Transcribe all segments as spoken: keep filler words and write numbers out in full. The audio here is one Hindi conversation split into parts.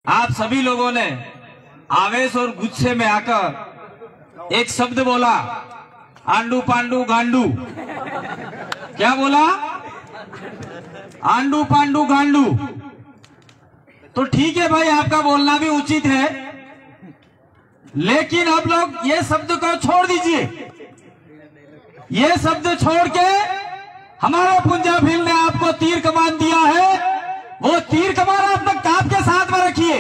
आप सभी लोगों ने आवेश और गुस्से में आकर एक शब्द बोला, आंडू पांडू गांडू। क्या बोला? आंडू पांडू गांडू। तो ठीक है भाई, आपका बोलना भी उचित है, लेकिन आप लोग ये शब्द को छोड़ दीजिए। ये शब्द छोड़ के हमारे पुंजा भील ने आपको तीर कमान दिया है, वो तीर कमान आप तक आपके साथ में रखिए।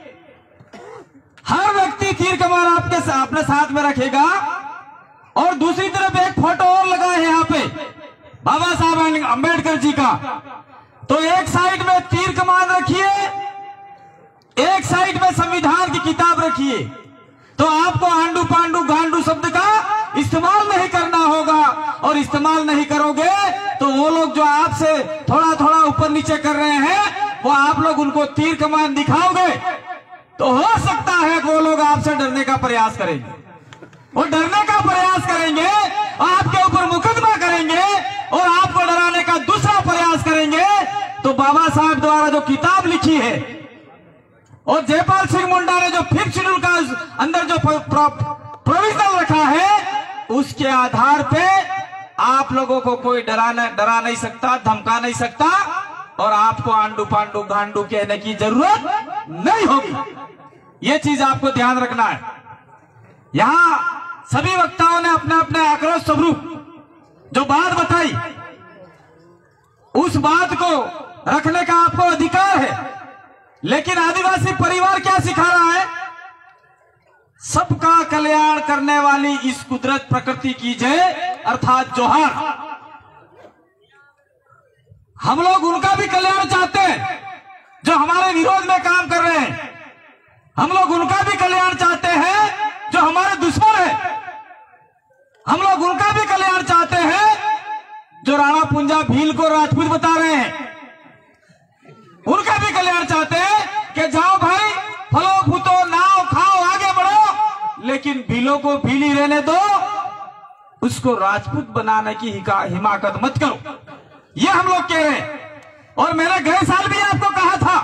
हर व्यक्ति तीर कमान आपके अपने साथ में रखेगा। और दूसरी तरफ एक फोटो और लगा है यहाँ पे बाबा साहब अंबेडकर जी का। तो एक साइड में तीर कमान रखिए, एक साइड में संविधान की किताब रखिए। तो आपको आंडू पांडू गांडू शब्द का इस्तेमाल नहीं करना होगा, और इस्तेमाल नहीं करोगे तो वो लोग जो आपसे थोड़ा थोड़ा ऊपर नीचे कर रहे हैं, वो आप लोग उनको तीर कमान दिखाओगे तो हो सकता है कि वो लोग आपसे डरने का प्रयास करेंगे। वो डरने का प्रयास करेंगे, आपके ऊपर मुकदमा करेंगे और आपको डराने का दूसरा प्रयास करेंगे। तो बाबा साहब द्वारा जो किताब लिखी है और जयपाल सिंह मुंडा ने जो फिफ्थ शेड्यूल का अंदर जो प्रोविजन रखा है, उसके आधार पे आप लोगों को कोई डराना डरा नहीं सकता, धमका नहीं सकता, और आपको आंडू पांडू गांडू कहने की जरूरत नहीं होगी। ये चीज आपको ध्यान रखना है। यहां सभी वक्ताओं ने अपने अपने आक्रोश स्वरूप जो बात बताई, उस बात को रखने का आपको अधिकार है, लेकिन आदिवासी परिवार क्या सिखा रहा है? सबका कल्याण करने वाली इस कुदरत प्रकृति की जय, अर्थात जोहार। हम लोग उनका भी कल्याण चाहते हैं जो हमारे विरोध में काम कर रहे हैं। हम लोग उनका भी कल्याण चाहते हैं जो हमारे दुश्मन है। हम लोग उनका भी कल्याण चाहते हैं जो राणा पुंजा भील को राजपूत बता रहे हैं। उनका भी कल्याण चाहते हैं कि जाओ भाई, फलो फूतो, नाव खाओ, आगे बढ़ो, लेकिन भीलों को भीली रहने दो, उसको राजपूत बनाने की हिमाकत मत करो। ये हम लोग कह रहे हैं। और मैंने गए साल भी आपको कहा था,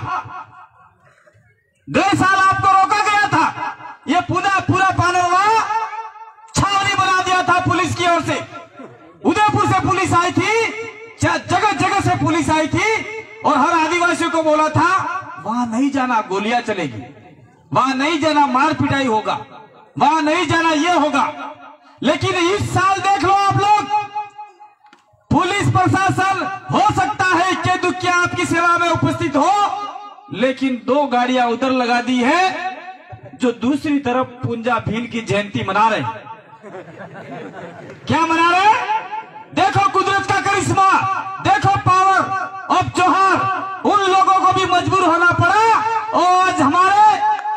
गए साल आपको रोका गया था, ये पूरा पूरा पानवा छावनी बना दिया था पुलिस की ओर से। उदयपुर से पुलिस आई थी, जगह जगह से पुलिस आई थी, और हर आदिवासी को बोला था वहां नहीं जाना, गोलियां चलेगी, वहां नहीं जाना, मार पिटाई होगा, वहां नहीं जाना, ये होगा। लेकिन इस साल देख लो आप लोग, पुलिस प्रशासन हो सकता है इक्के दुक्के आपकी सेवा में उपस्थित हो, लेकिन दो गाड़ियां उधर लगा दी है जो दूसरी तरफ पुंजा भील की जयंती मना रहे। क्या मना रहे? देखो कुदरत का करिश्मा, देखो पावर ऑफ जोहार। उन लोगों को भी मजबूर होना पड़ा, और आज हमारे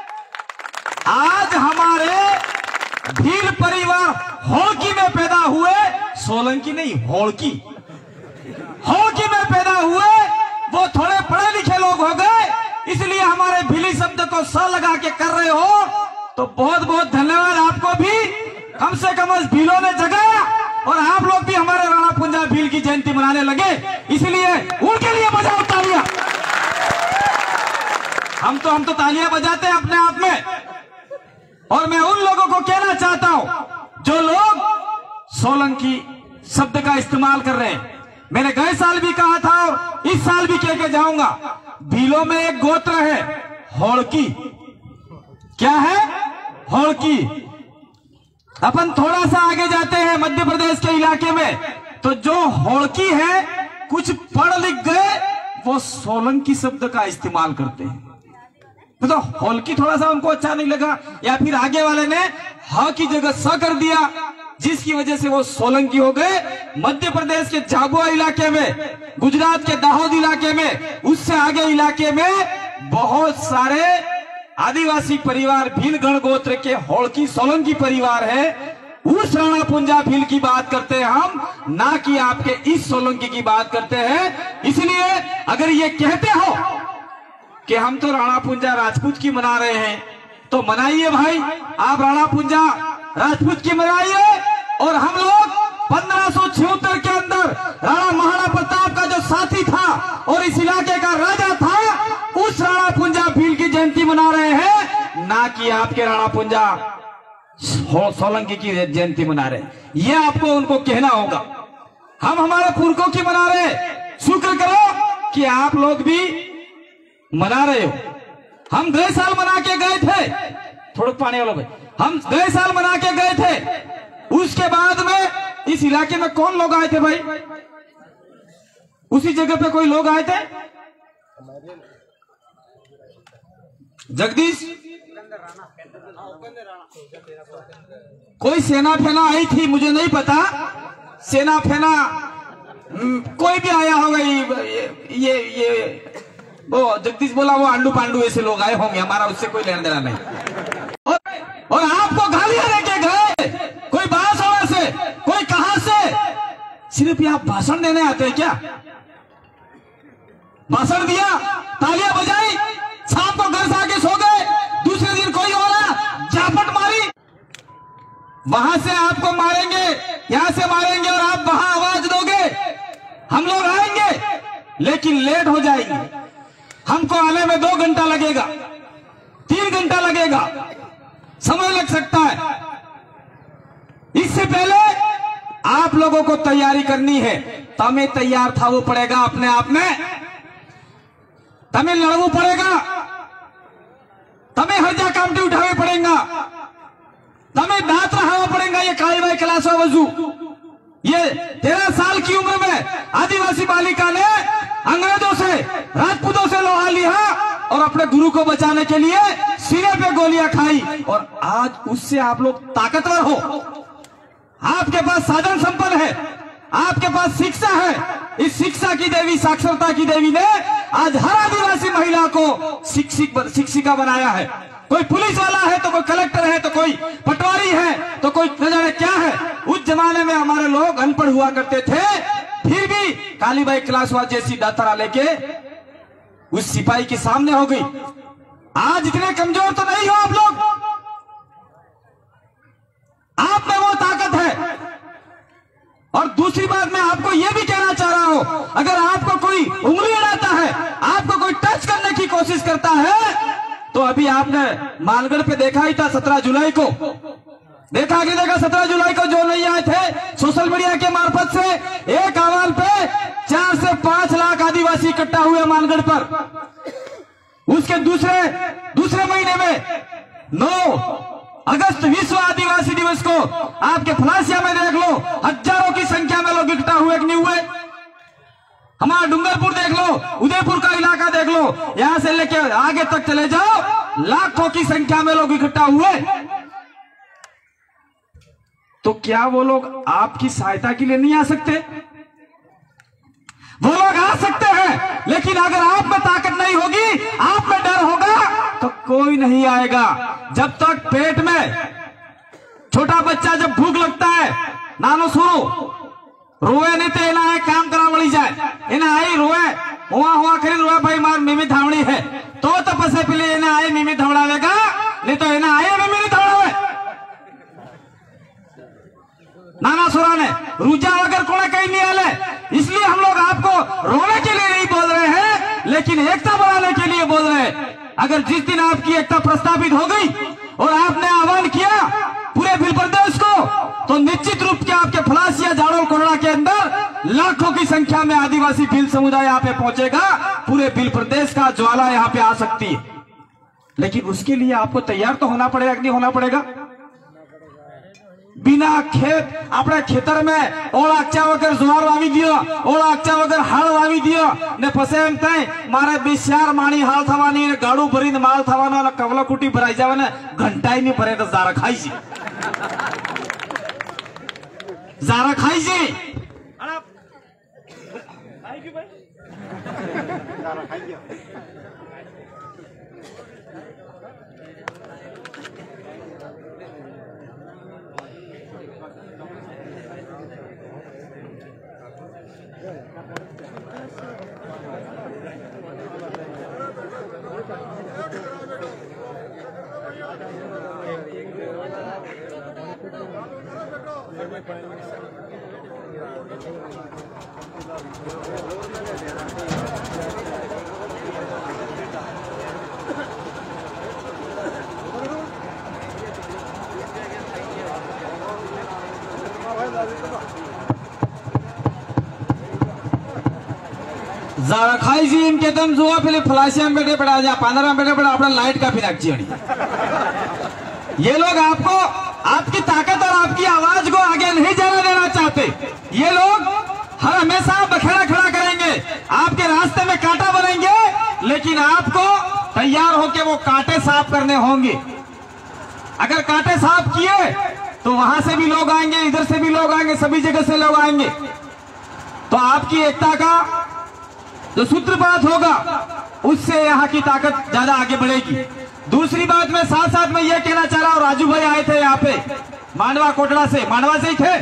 आज हमारे भील परिवार होड़की में पैदा हुए, सोलंकी नहीं, होड़की होड़की में पैदा हुए, वो थोड़े पढ़े लिखे लोग हो गए, इसलिए हमारे भीली शब्द को स लगा के कर रहे हो। तो बहुत बहुत धन्यवाद आपको भी, कम से कम इस भीलों ने जगाया और आप लोग भी हमारे राणा पुंजा भील की जयंती मनाने लगे, इसलिए उनके लिए बजाओ तालियां। हम तो हम तो तालियां बजाते हैं अपने आप में। और मैं उन लोगों को कहना चाहता हूं जो लोग सोलंकी शब्द का इस्तेमाल कर रहे हैं। मैंने गए साल भी कहा था और इस साल भी कह के जाऊंगा, भीलों में एक गोत्र है होड़की। क्या है? होड़की। अपन थोड़ा सा आगे जाते हैं मध्य प्रदेश के इलाके में, तो जो होड़की है, कुछ पढ़ लिख गए, वो सोलंकी शब्द का इस्तेमाल करते हैं। तो होड़की थोड़ा सा उनको अच्छा नहीं लगा, या फिर आगे वाले ने ह की जगह स कर दिया, जिसकी वजह से वो सोलंकी हो गए। मध्य प्रदेश के झाबुआ इलाके में, गुजरात के दाहोद इलाके में, उससे आगे इलाके में बहुत सारे आदिवासी परिवार भील गण गोत्र के होड़की सोलंकी परिवार है। उस राणा पुंजा भील की बात करते हैं हम, ना कि आपके इस सोलंकी की बात करते हैं। इसलिए अगर ये कहते हो कि हम तो राणा पुंजा राजपूत की मना रहे हैं, तो मनाइए भाई, आप राणा पुंजा राजपूत की मनाइए। और हम लोग पंद्रह सौ छिहत्तर के अंदर राणा महाराणा प्रताप का जो साथी था और इस इलाके का राजा था, उस राणा पुंजा भील की जयंती मना रहे हैं, ना कि आपके राणा पुंजा सोलंकी की जयंती मना रहे हैं। यह आपको उनको कहना होगा। हम हमारे पुरखों की मना रहे, शुक्र करो कि आप लोग भी मना रहे हो। हम गए साल मना के गए थे, थोड़ा पानी वाला भाई, हम गए साल मना के गए थे। उसके बाद में इस इलाके में कौन लोग आए थे भाई? उसी जगह पे कोई लोग आए थे? जगदीश, कोई सेना फेना आई थी, मुझे नहीं पता। सेना फेना कोई भी आया होगा। ये ये, ये वो जगदीश बोला वो आंडू पांडू ऐसे लोग आए होंगे, हमारा उससे कोई लेना देना नहीं। और, और आपको गालियां देके गए, कोई बांसवाड़ा से, कोई कहां से। सिर्फ ये आप भाषण देने आते हैं क्या? भाषण दिया, तालियां बजाई, शाम को घर से आके सो गए, दूसरे दिन कोई और झापट मारी। वहां से आपको मारेंगे, यहां से मारेंगे और आप वहां आवाज दोगे। हम लोग आएंगे लेकिन लेट हो जाएंगे। हमको आने में दो घंटा लगेगा, तीन घंटा लगेगा, समय लग सकता है। इससे पहले आप लोगों को तैयारी करनी है। तमें तैयार था वो पड़ेगा अपने आप में, तमें लड़वू पड़ेगा, तमें हर्जा कामटी उठावे पड़ेगा, तमें दांत रहावा पड़ेगा। ये काली भाई क्लास वजू, ये तेरह साल की उम्र में आदिवासी बालिका ने अंग्रेजों से, राजपूतों से लोहा लिया और अपने गुरु को बचाने के लिए सिरे पे गोलियां खाई। और आज उससे आप लोग ताकतवर हो, आपके पास साधन संपन्न है, आपके पास शिक्षा है। इस शिक्षा की देवी, साक्षरता की देवी ने आज हर आदिवासी महिला को शिक्षिक शिक्षिका बनाया है। कोई पुलिस वाला है तो कोई कलेक्टर है तो कोई पटवारी है तो कोई न जाने क्या है। उस जमाने में हमारे लोग अनपढ़ हुआ करते थे, फिर भी कालीबाई क्लासवाद जैसी दातरा लेके उस सिपाही के सामने हो गई। आज इतने कमजोर तो नहीं हो आप लोग, आप में वो ताकत है। और दूसरी बात मैं आपको यह भी कहना चाह रहा हूं, अगर आपको कोई उंगली अड़ाता है, आपको कोई टच करने की कोशिश करता है, तो अभी आपने मालगढ़ पे देखा ही था सत्रह जुलाई को, देखा कि देखा सत्रह जुलाई को जो नहीं आए थे सोशल मीडिया के मार्फत से एक आवाज पे चार से पांच लाख आदिवासी इकट्ठा हुए मालगढ़ पर। उसके दूसरे दूसरे महीने में नौ अगस्त विश्व आदिवासी दिवस को आपके फलासिया में देख लो, हजारों की संख्या में लोग इकट्ठा हुए कि नहीं हुए। हमारा डूंगरपुर देख लो, उदयपुर का इलाका देख लो, यहां से लेके आगे तक चले जाओ, लाखों की संख्या में लोग इकट्ठा हुए। तो क्या वो लोग आपकी सहायता के लिए नहीं आ सकते? वो लोग आ सकते हैं, लेकिन अगर आप में ताकत नहीं होगी, आप में डर होगा, तो कोई नहीं आएगा। जब तक पेट में छोटा बच्चा जब भूख लगता है, नानो सुनो रोए नहीं तो एना है काम करा मળી જાય, एना आई रोए हुआ हुआ खरीद रोए भाई मार मिमी धावणी है तो तो पसे पीले एना आई मिमी धवड़ावेगा, नहीं तो एना आई मिमी नहीं धवड़ावे। नाना सुरा ने रुजा वगैरह कोने कहीं नहीं आले। इसलिए हम लोग आपको रोने के लिए नहीं बोल रहे हैं, लेकिन एकता बढ़ाने के लिए बोल रहे हैं। अगर जिस दिन आपकी एकता प्रस्तावित हो गई और आपने आह्वान किया पूरे भील प्रदेश को, तो निश्चित रूप से आपके फलासिया झाड़ोल कोरड़ा के अंदर लाखों की संख्या में आदिवासी भील समुदाय यहाँ पे पहुंचेगा। पूरे भील प्रदेश का ज्वाला यहाँ पे आ सकती है, लेकिन उसके लिए आपको तैयार तो होना पड़ेगा कि नहीं होना पड़ेगा? बिना खेत अपने खेतर में ओला अक्षा वगैरह जुवार वावी दियो, ओला अक्षा वगैरह हाल वावी दियो ने पसे एम थाय मारे बेचार माणी हाल थवानी ने गाड़ू भरीने माल थवानो ने कवला कुटी भराई जावे ने घंटाई नहीं भरे तो जारा खाई जी, जारा खाई जी जारा खाई गया। जारा खाई जी इनके तुम जुआ फिर फ्लाशिया में बैठे पड़ा जा पंद्रह में बैठे पड़ा अपना लाइट का फिर अच्छी ये लोग आपको आपकी ताकत और आपकी आवाज को आगे नहीं जाने देना चाहते। ये लोग हर हमेशा बखेड़ा खड़ा करेंगे, आपके रास्ते में कांटा बनेंगे, लेकिन आपको तैयार होके वो कांटे साफ करने होंगे। अगर कांटे साफ किए तो वहां से भी लोग आएंगे, इधर से भी लोग आएंगे, सभी जगह से लोग आएंगे। तो आपकी एकता का जो सूत्रपात होगा उससे यहाँ की ताकत ज्यादा आगे बढ़ेगी। दूसरी बात मैं साथ साथ में यह कहना चाह रहा हूं, राजू भाई आए थे यहाँ पे मांडवा कोटड़ा से, मांडवा से ही थे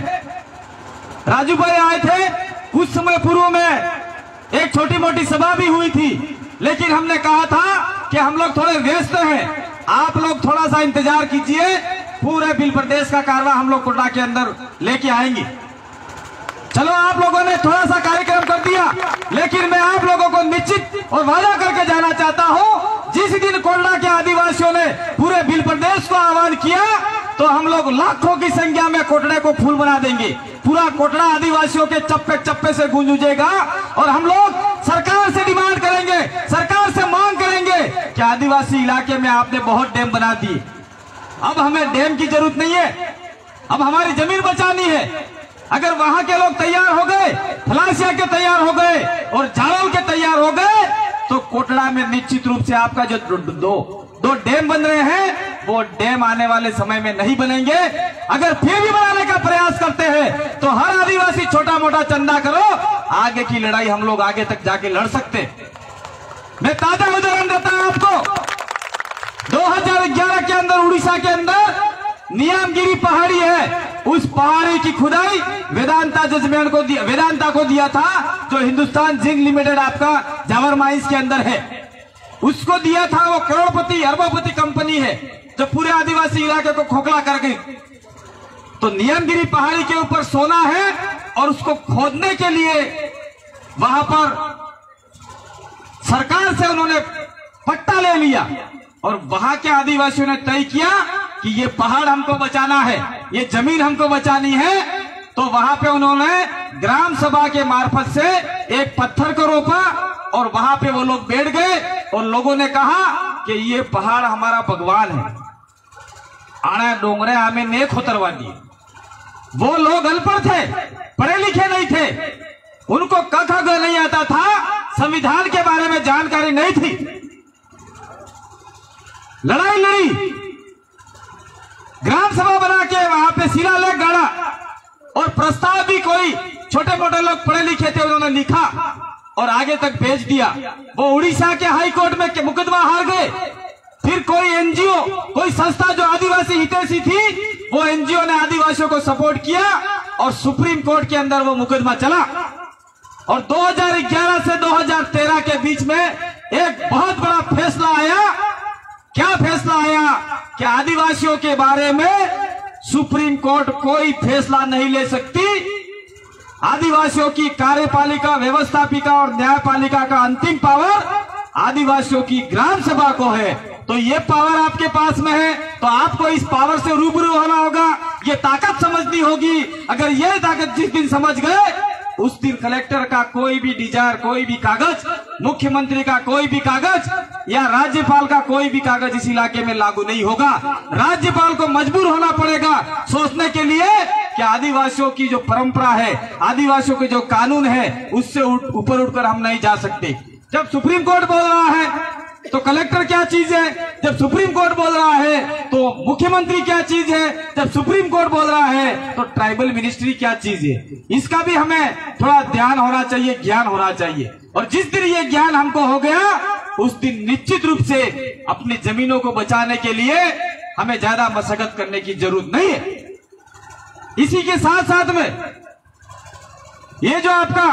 राजू भाई आए थे। कुछ समय पूर्व में एक छोटी मोटी सभा भी हुई थी, लेकिन हमने कहा था कि हम लोग थोड़े व्यस्त हैं, आप लोग थोड़ा सा इंतजार कीजिए, पूरे बिल प्रदेश का कारवा हम लोग कोटड़ा के अंदर लेके आएंगे। चलो आप लोगों ने थोड़ा सा कार्यक्रम कर दिया, लेकिन मैं आप लोगों को निश्चित और वादा करके जाना चाहता हूं, जिस दिन कोटड़ा के आदिवासियों ने पूरे बिल प्रदेश को आह्वान किया तो हम लोग लाखों की संख्या में कोटड़े को फूल बना देंगे। पूरा कोटड़ा आदिवासियों के चप्पे चप्पे से गूंज उठेगा और हम लोग सरकार से डिमांड करेंगे, सरकार से मांग करेंगे कि आदिवासी इलाके में आपने बहुत डैम बना दिए, अब हमें डैम की जरूरत नहीं है, अब हमारी जमीन बचानी है। अगर वहां के लोग तैयार हो गए, फलासिया के तैयार हो गए और झाड़ोल के तैयार हो गए, तो कोटड़ा में निश्चित रूप से आपका जो दो दो डैम बन रहे हैं वो डैम आने वाले समय में नहीं बनेंगे। अगर फिर भी बनाने का प्रयास करते हैं तो हर आदिवासी छोटा मोटा चंदा करो, आगे की लड़ाई हम लोग आगे तक जाके लड़ सकते। मैं ताजा उदाहरण देता हूं आपको। दो हज़ार ग्यारह के अंदर उड़ीसा के अंदर नियामगिरी पहाड़ी है, उस पहाड़ी की खुदाई वेदांता जजमेंट को दिया, वेदांता को दिया था, जो हिंदुस्तान जिंक लिमिटेड आपका जावर माइंस के अंदर है, उसको दिया था। वो करोड़पति अरबोपति कंपनी है जो पूरे आदिवासी इलाके को खोखला कर गई। तो नियमगिरी पहाड़ी के ऊपर सोना है और उसको खोदने के लिए वहां पर सरकार से उन्होंने पट्टा ले लिया और वहां के आदिवासियों ने तय किया कि ये पहाड़ हमको बचाना है, ये जमीन हमको बचानी है। तो वहां पे उन्होंने ग्राम सभा के मार्फत से एक पत्थर को रोपा और वहां पे वो लोग बैठ गए और लोगों ने कहा कि ये पहाड़ हमारा भगवान है, आना डोंगरे हमें ने खोतरवा दिए। वो लोग अनपढ़ थे, पढ़े लिखे नहीं थे, उनको क ख ग नहीं आता था, संविधान के बारे में जानकारी नहीं थी। लड़ाई लड़ी, ग्राम सभा बना के वहां पे शिलालेख गाड़ा और प्रस्ताव भी कोई छोटे मोटे लोग पढ़े लिखे थे उन्होंने लिखा और आगे तक भेज दिया। वो उड़ीसा के हाई कोर्ट में मुकदमा हार गए। फिर कोई एनजीओ, कोई संस्था जो आदिवासी हितैषी थी, वो एनजीओ ने आदिवासियों को सपोर्ट किया और सुप्रीम कोर्ट के अंदर वो मुकदमा चला। और दो हज़ार ग्यारह से दो हज़ार तेरह के बीच में एक बहुत बड़ा फैसला आया। क्या फैसला आया कि आदिवासियों के बारे में सुप्रीम कोर्ट कोई फैसला नहीं ले सकती। आदिवासियों की कार्यपालिका, व्यवस्थापिका और न्यायपालिका का अंतिम पावर आदिवासियों की ग्राम सभा को है। तो ये पावर आपके पास में है, तो आपको इस पावर से रूबरू होना होगा, ये ताकत समझनी होगी। अगर ये ताकत जिस दिन समझ गए, उस दिन कलेक्टर का कोई भी डिजायर, कोई भी कागज, मुख्यमंत्री का कोई भी कागज या राज्यपाल का कोई भी कागज इस इलाके में लागू नहीं होगा। राज्यपाल को मजबूर होना पड़ेगा सोचने के लिए कि आदिवासियों की जो परंपरा है, आदिवासियों के जो कानून है, उससे ऊपर उठकर हम नहीं जा सकते। जब सुप्रीम कोर्ट बोल रहा है तो कलेक्टर क्या चीज है, जब सुप्रीम कोर्ट बोल रहा है तो मुख्यमंत्री क्या चीज है, जब सुप्रीम कोर्ट बोल रहा है तो ट्राइबल मिनिस्ट्री क्या चीज है। इसका भी हमें थोड़ा ध्यान होना चाहिए, ज्ञान होना चाहिए। और जिस दिन ये ज्ञान हमको हो गया, उस दिन निश्चित रूप से अपनी जमीनों को बचाने के लिए हमें ज्यादा मशक्कत करने की जरूरत नहीं है। इसी के साथ साथ में ये जो आपका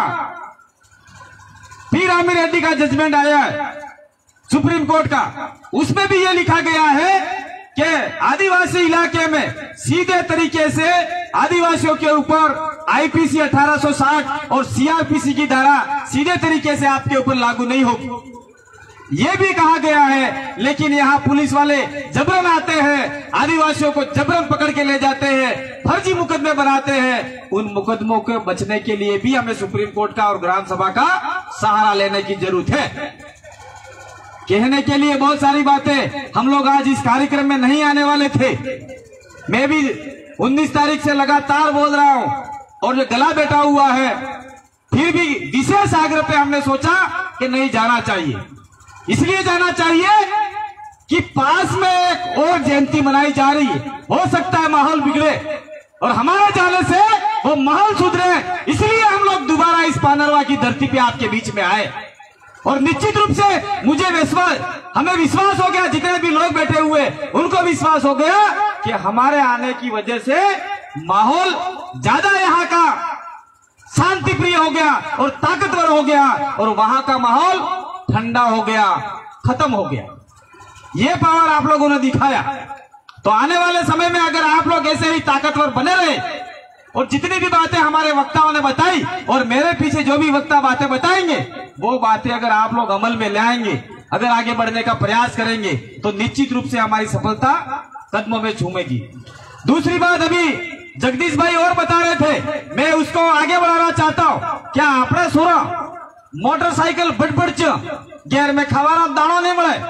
पी रामी रेड्डी का जजमेंट आया है सुप्रीम कोर्ट का, उसमें भी ये लिखा गया है कि आदिवासी इलाके में सीधे तरीके से आदिवासियों के ऊपर आईपीसी अठारह सौ साठ और सीआरपीसी की धारा सीधे तरीके से आपके ऊपर लागू नहीं होगी। ये भी कहा गया है, लेकिन यहाँ पुलिस वाले जबरन आते हैं, आदिवासियों को जबरन पकड़ के ले जाते हैं, फर्जी मुकदमे बनाते हैं। उन मुकदमों के बचने के लिए भी हमें सुप्रीम कोर्ट का और ग्राम सभा का सहारा लेने की जरूरत है। कहने के लिए बहुत सारी बातें, हम लोग आज इस कार्यक्रम में नहीं आने वाले थे। मैं भी उन्नीस तारीख से लगातार बोल रहा हूं और जो गला बैठा हुआ है, फिर भी विशेष आग्रह पे हमने सोचा कि नहीं जाना चाहिए। इसलिए जाना चाहिए कि पास में एक और जयंती मनाई जा रही है, हो सकता है माहौल बिगड़े और हमारे जाने से वो माहौल सुधरे, इसलिए हम लोग दोबारा इस पानरवा की धरती पे आपके बीच में आए। और निश्चित रूप से मुझे विश्वास, हमें विश्वास हो गया, जितने भी लोग बैठे हुए उनको विश्वास हो गया कि हमारे आने की वजह से माहौल ज्यादा यहाँ का शांति प्रिय हो गया और ताकतवर हो गया और वहां का माहौल ठंडा हो गया, खत्म हो गया। ये पावर आप लोगों ने दिखाया। तो आने वाले समय में अगर आप लोग ऐसे ही ताकतवर बने रहे और जितनी भी बातें हमारे वक्ताओं ने बताई और मेरे पीछे जो भी वक्ता बातें बताएंगे, वो बातें अगर आप लोग अमल में ले आएंगे, अगर आगे बढ़ने का प्रयास करेंगे, तो निश्चित रूप से हमारी सफलता कदमों में झूमेगी। दूसरी बात, अभी जगदीश भाई और बता रहे थे, मैं उसको आगे बढ़ाना चाहता हूं। क्या आपने सुना मोटरसाइकिल बट बट गेर में खवारा दाणो नहीं मिले,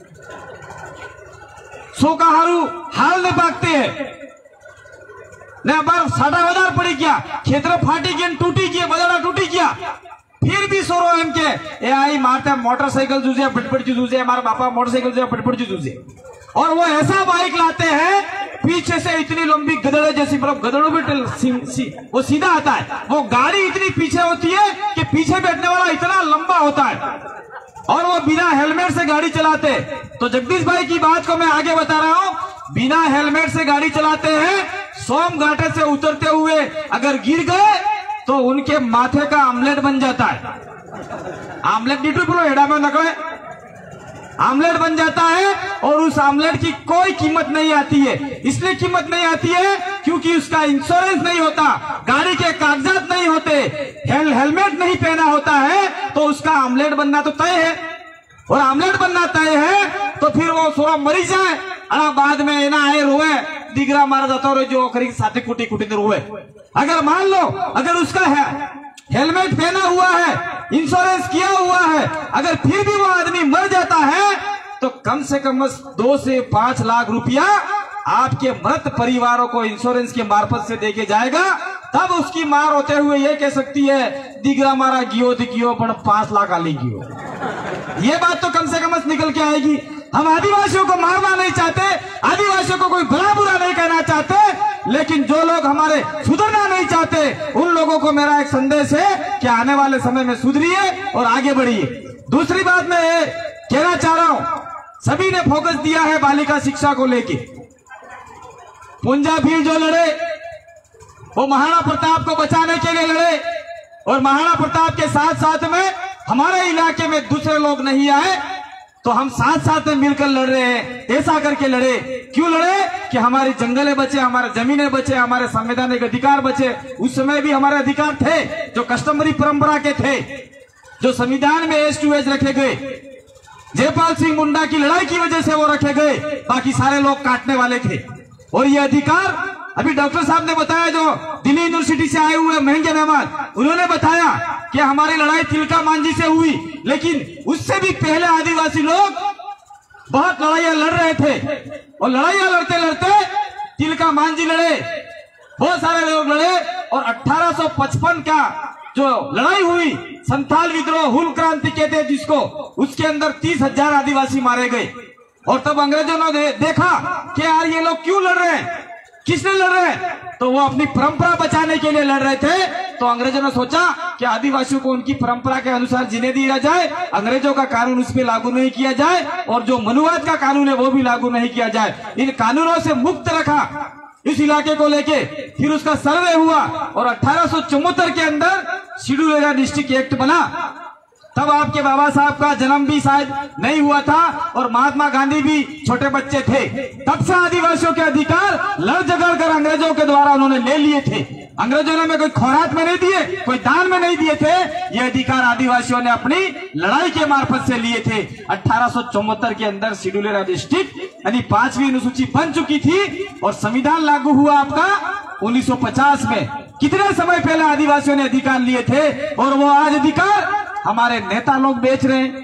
सोका हारू हाल नहीं पाकते है ने बार साढ़ा वदार पड़ी क्या, खेतर फाटी गया, टूटी गया, बजारा टूटी गया, फिर भी सोरो एम के ए आई मारते मोटरसाइकिल जूझे बटपट जूझे, हमारा बापा मोटरसाइकिल जूझे बटपट जूझे। और वो ऐसा बाइक लाते हैं पीछे से इतनी लंबी गदड़े जैसी, मतलब गदड़ों भी सी, सी, वो सीधा आता है, वो गाड़ी इतनी पीछे होती है कि पीछे बैठने वाला इतना लंबा होता है और वो बिना हेलमेट से गाड़ी चलाते। तो जगदीश भाई की बात को मैं आगे बता रहा हूं, बिना हेलमेट से गाड़ी चलाते हैं, सोम घाटे से उतरते हुए अगर गिर गए तो उनके माथे का आमलेट बन जाता है। आमलेट नीटू बोलो हेडा में नकले, आमलेट बन जाता है और उस आमलेट की कोई कीमत नहीं आती है। इसलिए कीमत नहीं आती है क्योंकि उसका इंश्योरेंस नहीं होता, गाड़ी के कागजात नहीं होते, हेल, हेलमेट नहीं पहना होता है, तो उसका आमलेट बनना तो तय है। और आमलेट बनना तय है तो फिर वो थोड़ा मरी जाए और बाद में ना आए रोए, दिगरा मारा जाता हो जो करीब साथी कुटी कुटी रोए। अगर मान लो अगर उसका है हेलमेट पहना हुआ है, इंश्योरेंस किया हुआ है, अगर फिर भी वो आदमी मर जाता है तो कम से कम दो से पांच लाख रुपया आपके मृत परिवारों को इंश्योरेंस के मार्फत से देके जाएगा। तब उसकी मां रोते हुए ये कह सकती है, दिगरा मारा गियो दिगियो पर पांच लाख आली गियो। ये बात तो कम से कम निकल के आएगी। हम आदिवासियों को मारना नहीं चाहते, आदिवासियों को कोई भला बुरा नहीं कहना चाहते, लेकिन जो लोग हमारे सुधरना नहीं चाहते उन लोगों को मेरा एक संदेश है कि आने वाले समय में सुधरिए और आगे बढ़िए। दूसरी बात मैं ये कहना चाह रहा हूं, सभी ने फोकस दिया है बालिका शिक्षा को लेके। पुंजा भील जो लड़े वो महाराणा प्रताप को बचाने के लिए लड़े और महाराणा प्रताप के साथ साथ में हमारे इलाके में दूसरे लोग नहीं आए तो हम साथ साथ में मिलकर लड़ रहे हैं। ऐसा करके लड़े, क्यों लड़े कि हमारी जंगलें बचे, हमारे जमीनें बचे, हमारे संवैधानिक अधिकार बचे। उस समय भी हमारे अधिकार थे जो कस्टमरी परंपरा के थे, जो संविधान में एज टू एज रखे गए। जयपाल सिंह मुंडा की लड़ाई की वजह से वो रखे गए, बाकी सारे लोग काटने वाले थे। और ये अधिकार अभी डॉक्टर साहब ने बताया, जो दिल्ली यूनिवर्सिटी से आए हुए महंगे मेहमान, उन्होंने बताया कि हमारी लड़ाई तिलका मांझी से हुई, लेकिन उससे भी पहले आदिवासी लोग बहुत लड़ाइयां लड़ रहे थे और लड़ाइयां लड़ते लड़ते तिलका मांझी लड़े, बहुत सारे लोग लड़े और अठारह सौ पचपन का जो लड़ाई हुई, संथाल विद्रोह, हुल क्रांति कहते हैं जिसको, उसके अंदर तीस हजार आदिवासी मारे गए। और तब अंग्रेजों ने दे, देखा कि यार ये लोग क्यों लड़ रहे हैं, किसने लड़ रहे हैं, तो वो अपनी परंपरा बचाने के लिए लड़ रहे थे। तो अंग्रेजों ने सोचा कि आदिवासियों को उनकी परंपरा के अनुसार जीने दिया जाए, अंग्रेजों का कानून उस पर लागू नहीं किया जाए और जो मनुवाद का कानून है वो भी लागू नहीं किया जाए। इन कानूनों से मुक्त रखा इस इलाके को लेके। फिर उसका सर्वे हुआ और अठारह सौ चौहत्तर के अंदर शेड्यूल एरिया डिस्ट्रिक्ट एक्ट बना। तब आपके बाबा साहब का जन्म भी शायद नहीं हुआ था और महात्मा गांधी भी छोटे बच्चे थे। तब से आदिवासियों के अधिकार लड़ झगड़ कर अंग्रेजों के द्वारा उन्होंने ले लिए थे। अंग्रेजों ने हमें कोई खौरात में नहीं दिए, कोई दान में नहीं दिए थे। ये अधिकार आदिवासियों ने अपनी लड़ाई के मार्फत से लिए थे। अठारह सौ चौहत्तर के अंदर शेड्यूल डिस्ट्रिक्ट यानी पांचवी अनुसूची बन चुकी थी और संविधान लागू हुआ आपका उन्नीस सौ पचास में। कितने समय पहले आदिवासियों ने अधिकार लिए थे और वो आज अधिकार हमारे नेता लोग बेच रहे हैं।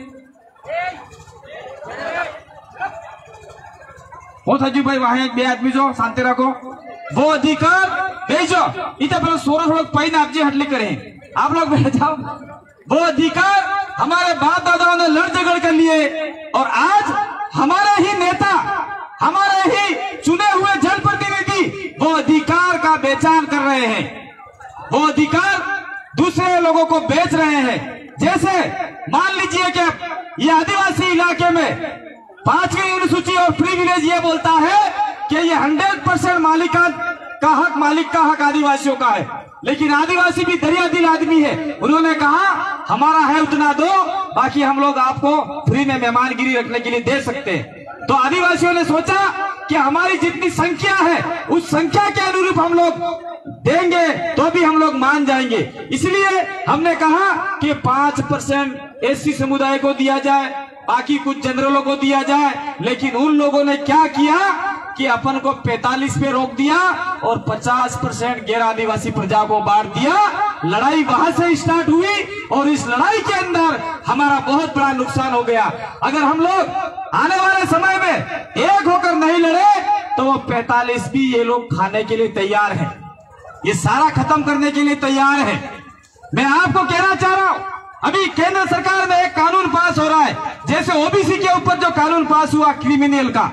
वो थजू भाई वहां एक बे आदमी जो शांति रखो, वो अधिकार भेजो इतना पहले सोलह लोग पैन आप जी हटली करें, आप लोग बैठ जाओ। वो अधिकार हमारे बाप दादाओं ने लड़ झगड़ कर लिए और आज हमारे ही नेता, हमारे ही चुने हुए जनप्रतिनिधि वो अधिकार का बेचान कर रहे हैं, वो अधिकार दूसरे लोगों को बेच रहे हैं। जैसे मान लीजिए कि ये आदिवासी इलाके में पांचवी अनुसूची और फ्री विलेज ये बोलता है कि ये हंड्रेड परसेंट मालिका का हक, मालिक का हक आदिवासियों का है, लेकिन आदिवासी भी दरिया दिल आदमी है। उन्होंने कहा हमारा है उतना दो, बाकी हम लोग आपको फ्री में मेहमानगिरी रखने के लिए दे सकते हैं। तो आदिवासियों ने सोचा कि हमारी जितनी संख्या है उस संख्या के अनुरूप हम लोग देंगे तो भी हम लोग मान जाएंगे। इसलिए हमने कहा कि पांच परसेंट एससी समुदाय को दिया जाए, बाकी कुछ जनरलों को दिया जाए। लेकिन उन लोगों ने क्या किया कि अपन को पैंतालीस पे रोक दिया और पचास परसेंट गैर आदिवासी प्रजा को बांट दिया। लड़ाई वहां से स्टार्ट हुई और इस लड़ाई के अंदर हमारा बहुत बड़ा नुकसान हो गया। अगर हम लोग आने वाले समय में एक होकर नहीं लड़े तो वो पैंतालीस भी ये लोग खाने के लिए तैयार है, ये सारा खत्म करने के लिए तैयार है। मैं आपको कहना चाह रहा हूं, अभी केंद्र सरकार में एक कानून पास हो रहा है, जैसे ओबीसी के ऊपर जो कानून पास हुआ क्रिमिनल का,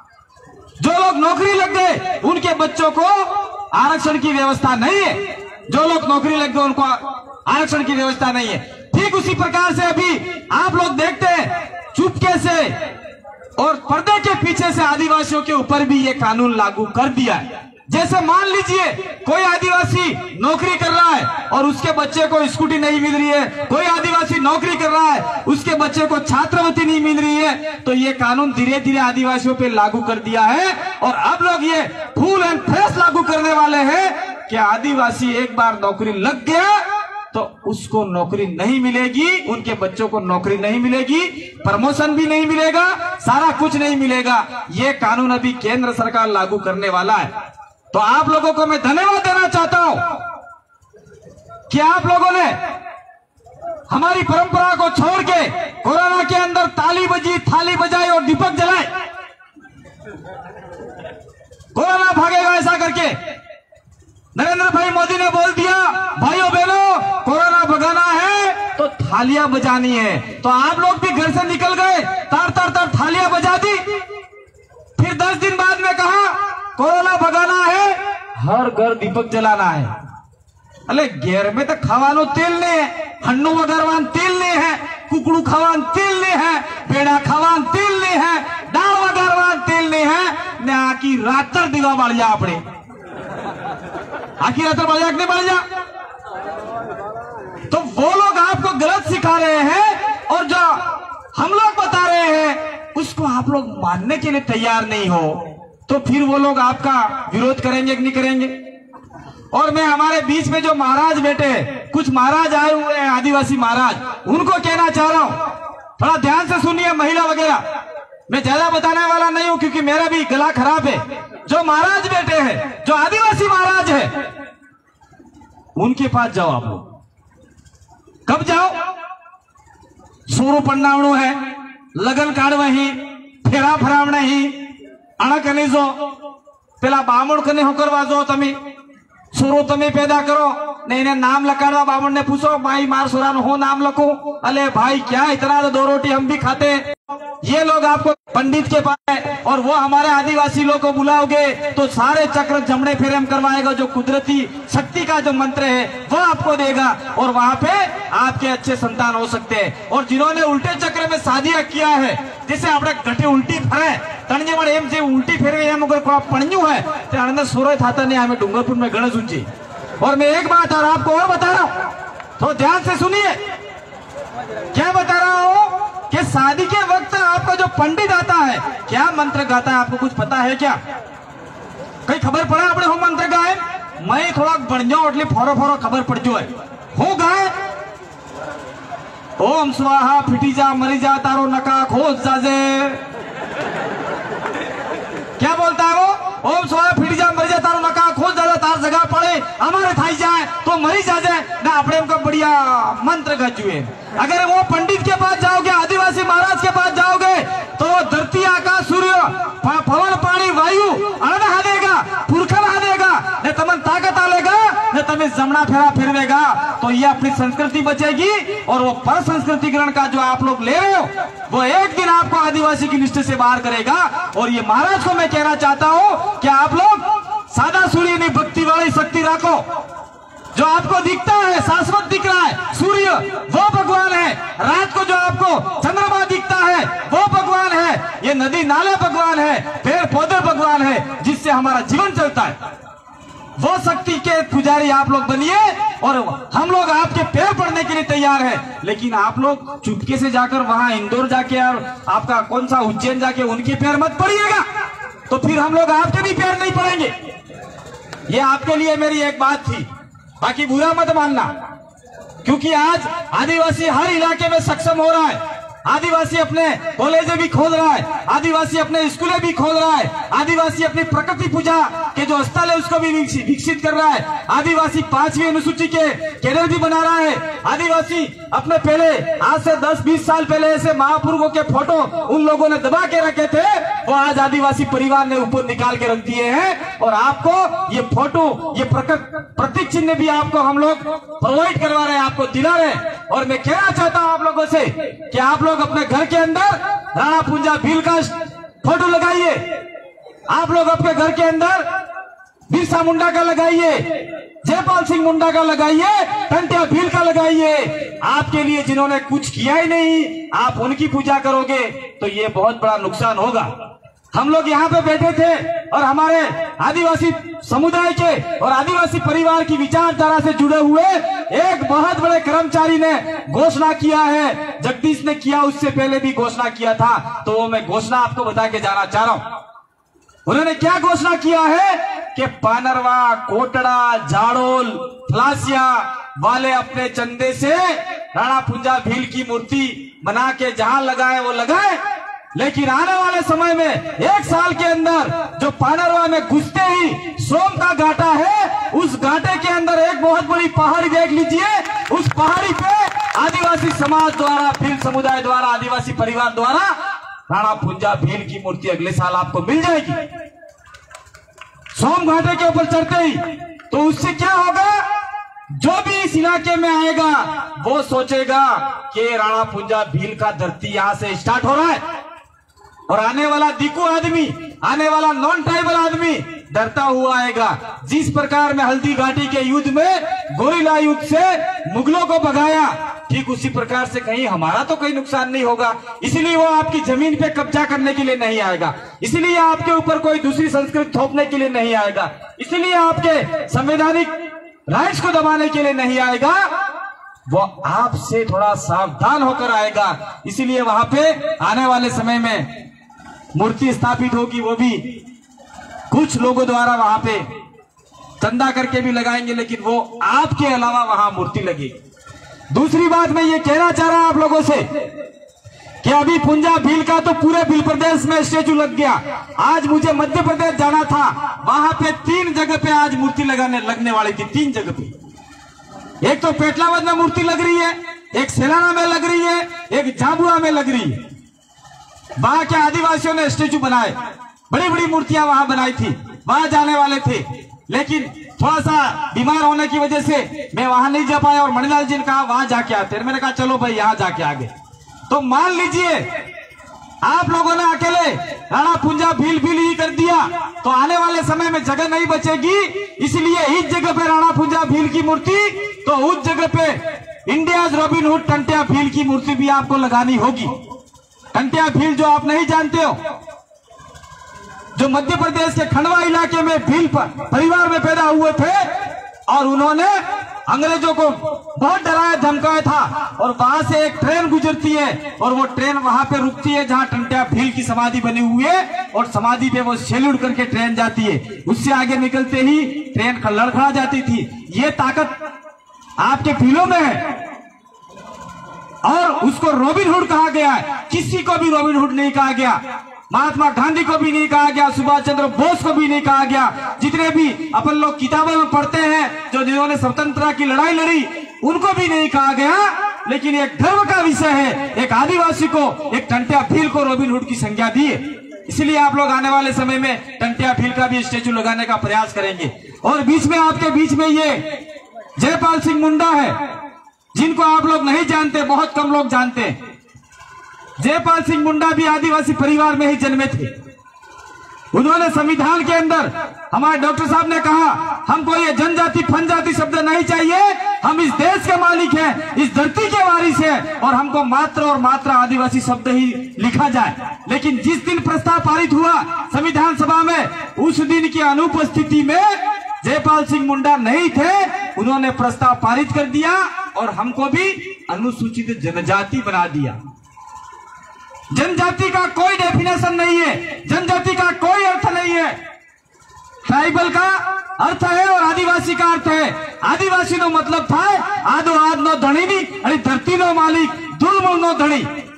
जो लोग नौकरी लग गए उनके बच्चों को आरक्षण की व्यवस्था नहीं है, जो लोग नौकरी लग गए उनको आरक्षण की व्यवस्था नहीं है। ठीक उसी प्रकार से अभी आप लोग देखते हैं चुपके से और पर्दे के पीछे से आदिवासियों के ऊपर भी ये कानून लागू कर दिया है। जैसे मान लीजिए कोई आदिवासी नौकरी कर रहा है और उसके बच्चे को स्कूटी नहीं मिल रही है, कोई आदिवासी नौकरी कर रहा है उसके बच्चे को छात्रवृत्ति नहीं मिल रही है, तो ये कानून धीरे धीरे आदिवासियों पे लागू कर दिया है। और अब लोग ये फुल एंड फ्रेश लागू करने वाले हैं कि आदिवासी एक बार नौकरी लग गया तो उसको नौकरी नहीं मिलेगी, उनके बच्चों को नौकरी नहीं मिलेगी, प्रमोशन भी नहीं मिलेगा, सारा कुछ नहीं मिलेगा। ये कानून अभी केंद्र सरकार लागू करने वाला है। तो आप लोगों को मैं धन्यवाद देना चाहता हूं कि आप लोगों ने हमारी परंपरा को छोड़ के कोरोना के अंदर ताली बजी, थाली बजाई और दीपक जलाए। कोरोना भागेगा ऐसा करके नरेंद्र भाई मोदी ने बोल दिया, भाइयों बहनों कोरोना भगाना है तो थालियां बजानी है। तो आप लोग भी घर से निकल गए, तार तार तार थालियां बजा दी। फिर दस दिन बाद में कहा कोरोना भगाना है, हर घर दीपक जलाना है। अरे घेर में तो खावानो तेल ने है, हन्नू वगरवान तेल ने है, कुकड़ू खावान तेल ने है, पेड़ा खावान तेल ने है, डाल वगरवान तेल ने है ने आकी रातर दिवा बढ़ जा अपने आखिर रातर बढ़ जा नहीं बढ़ जा। तो वो लोग आपको गलत सिखा रहे हैं और जो हम लोग बता रहे हैं उसको आप लोग मानने के लिए तैयार नहीं हो, तो फिर वो लोग आपका विरोध करेंगे कि नहीं करेंगे। और मैं हमारे बीच में जो महाराज बैठे, कुछ महाराज आए हुए हैं आदिवासी महाराज, उनको कहना चाह रहा हूं थोड़ा ध्यान से सुनिए। महिला वगैरह मैं ज्यादा बताने वाला नहीं हूं क्योंकि मेरा भी गला खराब है। जो महाराज बैठे हैं, जो आदिवासी महाराज है, उनके पास जाओ आप लोग। कब जाओ? सोरू पन्नावणु है, लगन काढ़वही, फेरा फरावणही, अणक जो पेला बामण कने होकरवा जो तमी सोरो तमे पैदा करो ने इन्हें नाम लकाड़वा। बामण ने पूछो भाई मार सोरा हो नाम लखो, अले भाई क्या इतना तो दो रोटी हम भी खाते। ये लोग आपको पंडित के पास है और वो हमारे आदिवासी लोग को बुलाओगे तो सारे चक्र जमने फेरे हम करवाएगा। जो कुदरती शक्ति का जो मंत्र है वो आपको देगा और वहां पे आपके अच्छे संतान हो सकते हैं। और जिन्होंने उल्टे चक्र में शादियां किया है, जैसे आपने घटे उल्टी फरे तणजे में एम जे उल्टी फेरवे एम अगर पण्यू है तो आनंद सोरे थाता नहीं हमें डूंगरपुर में गणेश ऊंची। और मैं एक बात और आपको और बता रहा हूं, तो ध्यान से सुनिए क्या बता रहा हूं कि शादी के वक्त आपका जो पंडित आता है क्या मंत्र गाता है, आपको कुछ पता है क्या? कहीं खबर पड़ा आपने हो मंत्र गाए? मैं थोड़ा बन जाऊं એટલે फोरो फोरो खबर पड़ जो है हो गए। ओम स्वाहा फिटी जा मरी जा तारो नका खोज जाजे। क्या बोलता है वो? ओम स्वाहा फिटी जा मरी जा तारो नका खोज जाजे, तार जगह पड़े हमारे थाई जाए तो मरी जाजे ना अपने उनका बढ़िया मंत्र गजुए। अगर वो पंडित के पास जाओगे, आदिवासी महाराज के पास जाओगे तो धरती आकाश सूर्य पवन पानी वायु अन्न हा देगा, पुरखन हा देगा, न तमन ताकत आलेगा, न तमें जमना फेरा फिर देगा। तो ये अपनी संस्कृति बचेगी और वो पर संस्कृतिकरण का जो आप लोग ले रहे हो वो एक दिन आपको आदिवासी की निष्ठा से बाहर करेगा। और ये महाराज को मैं कहना चाहता हूँ कि आप लोग सादा सूर्य नहीं भक्ति वाली शक्ति रखो। जो आपको दिखता है शाश्वत दिख रहा है सूर्य वो भगवान है, रात को जो आपको चंद्रमा दिखता है वो भगवान है, ये नदी नाले भगवान है, पेड़ पौधे भगवान है जिससे हमारा जीवन चलता है। वो शक्ति के पुजारी आप लोग बनिए और हम लोग आपके पैर पड़ने के लिए तैयार है। लेकिन आप लोग चुपके से जाकर वहां इंदौर जाके और आपका कौन सा उज्जैन जाके उनके पैर मत पड़िएगा, तो फिर हम लोग आपके भी पैर नहीं पड़ेंगे। ये आपके लिए मेरी एक बात थी, बाकी बुरा मत मानना, क्योंकि आज आदिवासी हर इलाके में सक्षम हो रहा है। आदिवासी अपने कॉलेजें भी खोल रहा है, आदिवासी अपने स्कूलें भी खोल रहा है, आदिवासी अपनी प्रकृति पूजा के जो स्थल है उसको भी विकसित कर रहा है, आदिवासी पांचवी अनुसूची के कैडर भी बना रहा है, आदिवासी अपने पहले आज से दस बीस साल पहले ऐसे महापुरुषों के फोटो उन लोगों ने दबा के रखे थे वो आज आदिवासी परिवार ने ऊपर निकाल के रख दिए हैं। और आपको ये फोटो ये प्रतीक चिन्ह भी आपको हम लोग प्रोवाइड करवा रहे हैं, आपको दिला रहे हैं। और मैं कहना चाहता हूं आप लोगों से कि आप लोग अपने घर के अंदर राणा पुंजा भील का फोटो लगाइए, आप लोग अपने घर के अंदर बिरसा मुंडा का लगाइए, जयपाल सिंह मुंडा का लगाइए, टंटिया भील का लगाइए। आपके लिए जिन्होंने कुछ किया ही नहीं आप उनकी पूजा करोगे तो ये बहुत बड़ा नुकसान होगा। हम लोग यहाँ पे बैठे थे और हमारे आदिवासी समुदाय के और आदिवासी परिवार की विचारधारा से जुड़े हुए एक बहुत बड़े कर्मचारी ने घोषणा किया है, जगदीश ने किया, उससे पहले भी घोषणा किया था, तो वो मैं घोषणा आपको बता के जाना चाह रहा हूं। उन्होंने क्या घोषणा किया है कि पानरवा, कोटड़ा, जाड़ोल, फ्लासिया वाले अपने चंदे से राणा पुंजा भील की मूर्ति बना के जहां लगाए वो लगाए, लेकिन आने वाले समय में एक साल के अंदर जो पानरवा में घुसते ही सोम का घाटा है उस घाटे के अंदर एक बहुत बड़ी पहाड़ी देख लीजिए, उस पहाड़ी पे आदिवासी समाज द्वारा, भील समुदाय द्वारा, आदिवासी परिवार द्वारा राणा पुंजा भील की मूर्ति अगले साल आपको मिल जाएगी सोम घाटे के ऊपर चढ़ते ही। तो उससे क्या होगा, जो भी इस इलाके में आएगा वो सोचेगा कि राणा पुंजा भील का धरती यहां से स्टार्ट हो रहा है। और आने वाला दिकू आदमी, आने वाला नॉन ट्राइबल आदमी डरता हुआ आएगा। जिस प्रकार में हल्दी घाटी के युद्ध में गोरिल्ला युद्ध से मुगलों को भगाया, ठीक उसी प्रकार से कहीं हमारा तो कोई नुकसान नहीं होगा। इसलिए वो आपकी जमीन पे कब्जा करने के लिए नहीं आएगा, इसलिए आपके ऊपर कोई दूसरी संस्कृति थोपने के लिए नहीं आएगा, इसलिए आपके संवैधानिक राइट्स को दबाने के लिए नहीं आएगा, वो आपसे थोड़ा सावधान होकर आएगा। इसलिए वहां पे आने वाले समय में मूर्ति स्थापित होगी, वो भी कुछ लोगों द्वारा वहां पे चंदा करके भी लगाएंगे, लेकिन वो आपके अलावा वहां मूर्ति लगेगी। दूसरी बात मैं ये कहना चाह रहा हूं आप लोगों से कि अभी पुंजा भील का तो पूरे भील प्रदेश में स्टेचू लग गया। आज मुझे मध्य प्रदेश जाना था, वहां पे तीन जगह पे आज मूर्ति लगाने लगने वाली थी, तीन जगह पे। एक तो पेटलावद में मूर्ति लग रही है, एक सेलाना में लग रही है, एक झाबुआ में लग रही है। वहां के आदिवासियों ने स्टेचू बनाए, बड़ी बड़ी मूर्तियां वहां बनाई थी, वहां जाने वाले थे, लेकिन थोड़ा सा बीमार होने की वजह से मैं वहां नहीं जा पाया। और मणिलाल जी ने कहा वहां जाके आते, मैंने कहा चलो भाई यहां जाके आगे। तो मान लीजिए आप लोगों ने अकेले राणा पुंजा भील भील ही कर दिया तो आने वाले समय में जगह नहीं बचेगी। इसलिए इस जगह पे राणा पुंजा भील की मूर्ति, तो उस जगह पे India's robin hood Tantia Bhil की मूर्ति भी आपको लगानी होगी। टंटिया भील जो आप नहीं जानते हो, जो मध्य प्रदेश के खंडवा इलाके में भील परिवार में पैदा हुए थे और उन्होंने अंग्रेजों को बहुत डराया धमकाया था। और वहां से एक ट्रेन गुजरती है और वो ट्रेन वहां पे रुकती है जहां टंट्या भील की समाधि बनी हुई है, और समाधि पे वो सैल्यूट करके ट्रेन जाती है। उससे आगे निकलते ही ट्रेन लड़खड़ा जाती थी। ये ताकत आपके भीलों में है, और उसको रॉबिन हुड कहा गया है। किसी को भी रॉबिन हुड नहीं कहा गया, महात्मा गांधी को भी नहीं कहा गया, सुभाष चंद्र बोस को भी नहीं कहा गया। जितने भी अपन लोग किताबों में पढ़ते हैं जो जिन्होंने स्वतंत्रता की लड़ाई लड़ी, उनको भी नहीं कहा गया। लेकिन एक गर्व का विषय है, एक आदिवासी को, एक टंट्या भील को रॉबिन हुड की संज्ञा दी है। इसलिए आप लोग आने वाले समय में टंट्या भील का भी स्टेचू लगाने का प्रयास करेंगे। और बीच में आपके बीच में ये जयपाल सिंह मुंडा है, जिनको आप लोग नहीं जानते, बहुत कम लोग जानते हैं। जयपाल सिंह मुंडा भी आदिवासी परिवार में ही जन्मे थे। उन्होंने संविधान के अंदर, हमारे डॉक्टर साहब ने कहा, हमको ये जनजाति फनजाति शब्द नहीं चाहिए, हम इस देश के मालिक हैं, इस धरती के वारिस हैं, और हमको मात्र और मात्र आदिवासी शब्द ही लिखा जाए। लेकिन जिस दिन प्रस्ताव पारित हुआ संविधान सभा में, उस दिन की अनुपस्थिति में जयपाल सिंह मुंडा नहीं थे। उन्होंने प्रस्ताव पारित कर दिया और हमको भी अनुसूचित जनजाति बना दिया। जनजाति का कोई डेफिनेशन नहीं है, जनजाति का कोई अर्थ नहीं है। ट्राइबल का अर्थ है और आदिवासी का अर्थ है। आदिवासी नो मतलब था आदो आद नो धनी नी अरे धरती नो मालिक, दुलमुल नो धनी,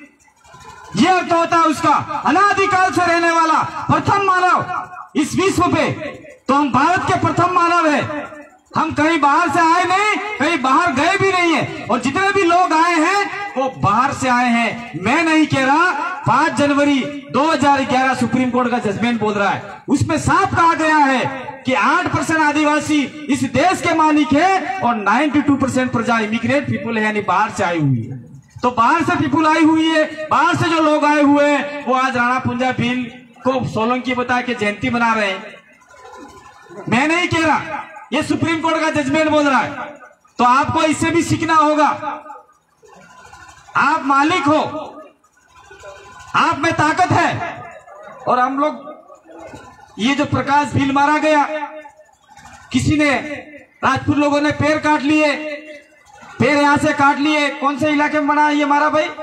ये अर्थ होता है उसका। अनादिकाल से रहने वाला प्रथम मानव इस विश्व पे, तो हम भारत के प्रथम मानव है। हम कहीं बाहर से आए नहीं, कहीं बाहर गए भी नहीं है। और जितने भी लोग आए हैं वो बाहर से आए हैं। मैं नहीं कह रहा, पांच जनवरी दो हज़ार ग्यारह सुप्रीम कोर्ट का जजमेंट बोल रहा है, उसमें साफ कहा गया है कि आठ परसेंट आदिवासी इस देश के मालिक है और बानवे परसेंट प्रजा इमिग्रेट पीपुल है, यानी बाहर से आई हुई है। तो बाहर से पीपुल आई हुई है, बाहर से जो लोग आए हुए हैं वो आज राणा पुंजा भील को सोलंकी बता के जयंती मना रहे हैं। मैं नहीं कह रहा, ये सुप्रीम कोर्ट का जजमेंट बोल रहा है। तो आपको इससे भी सीखना होगा। आप मालिक हो, आप में ताकत है। और हम लोग, ये जो प्रकाश भील मारा गया, किसी ने, राजपूत लोगों ने पैर काट लिए, पैर यहां से काट लिए। कौन से इलाके में बना ये मारा भाई?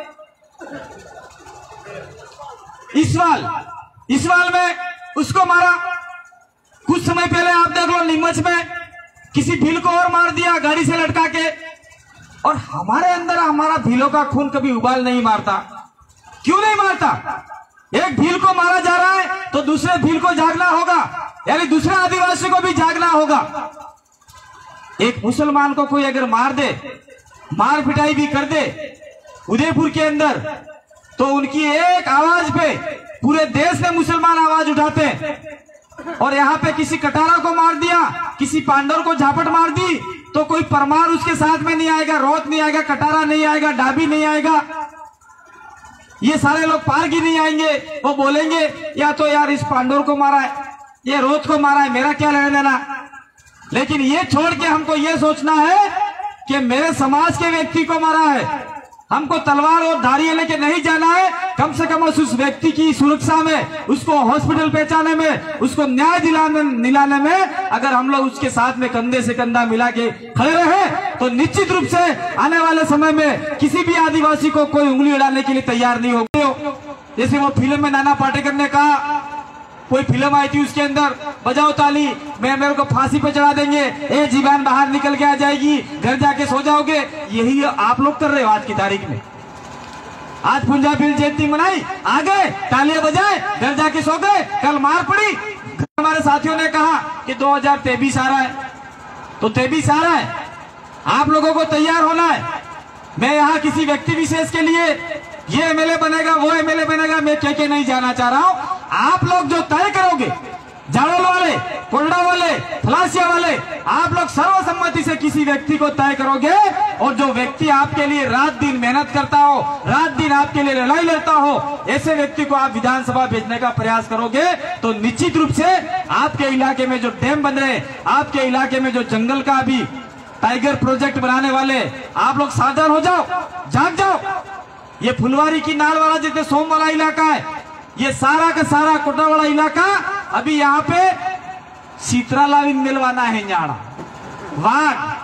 इसवाल, इसवाल में उसको मारा। कुछ समय पहले आप देख लो नीमच में किसी भील को और मार दिया गाड़ी से लटका के। और हमारे अंदर हमारा भीलों का खून कभी उबाल नहीं मारता। क्यों नहीं मारता? एक भील को मारा जा रहा है तो दूसरे भील को जागना होगा, यानी दूसरे आदिवासी को भी जागना होगा। एक मुसलमान को कोई अगर मार दे, मार पिटाई भी कर दे उदयपुर के अंदर, तो उनकी एक आवाज पे पूरे देश में मुसलमान आवाज उठाते हैं। और यहाँ पे किसी कटारा को मार दिया, किसी पांडव को झापट मार दी, तो कोई परमार उसके साथ में नहीं आएगा, रोत नहीं आएगा, कटारा नहीं आएगा, डाबी नहीं आएगा, ये सारे लोग पारगी नहीं आएंगे। वो बोलेंगे या तो यार इस पांडव को मारा है, ये रोत को मारा है, मेरा क्या लेना देना। लेकिन ये छोड़ के हमको ये सोचना है कि मेरे समाज के व्यक्ति को मारा है, हमको तलवार और धारियां लेके नहीं जाना है। कम से कम उस व्यक्ति की सुरक्षा में, उसको हॉस्पिटल पहुंचाने में, उसको न्याय दिलाने दिलाने में अगर हम लोग उसके साथ में कंधे से कंधा मिला के खड़े रहे, तो निश्चित रूप से आने वाले समय में किसी भी आदिवासी को कोई उंगली उड़ाने के लिए तैयार नहीं होगी। जैसे वो फिल्म में नाना पाटेकर ने कहा, कोई फिल्म आई थी उसके अंदर, बजाओ ताली, मैं मेरे को फांसी पे चढ़ा देंगे, ए जीवान बाहर निकल के आ जाएगी, घर जाके सो जाओगे। यही आप लोग कर रहे हो आज की तारीख में। आज पुंजा भील जयंती मनाई, आ गए, तालियां बजाए, घर जाके सो गए, कल मार पड़ी। हमारे साथियों ने कहा कि दो हजार तेईस आ रहा है, तो तेईस आ रहा है, आप लोगों को तैयार होना है। मैं यहाँ किसी व्यक्ति विशेष के लिए ये एमएलए बनेगा, वो एमएलए बनेगा, मैं कह के नहीं जाना चाह रहा हूँ। आप लोग जो तय करोगे, जाड़ोल वाले, कोल्डा वाले, फलासिया वाले, आप लोग सर्वसम्मति से किसी व्यक्ति को तय करोगे, और जो व्यक्ति आपके लिए रात दिन मेहनत करता हो, रात दिन आपके लिए लड़ाई लड़ता हो, ऐसे व्यक्ति को आप विधानसभा भेजने का प्रयास करोगे, तो निश्चित रूप से आपके इलाके में जो डैम बन रहे, आपके इलाके में जो जंगल का अभी टाइगर प्रोजेक्ट बनाने वाले, आप लोग सावधान हो जाओ, जाग जाओ। ये फुलवारी की नाल वाला जितने सोम वाला इलाका है, ये सारा का सारा कोटा वाला इलाका, अभी यहाँ पे सीतराला भी मिलवाना है, न्याड़ा वाघ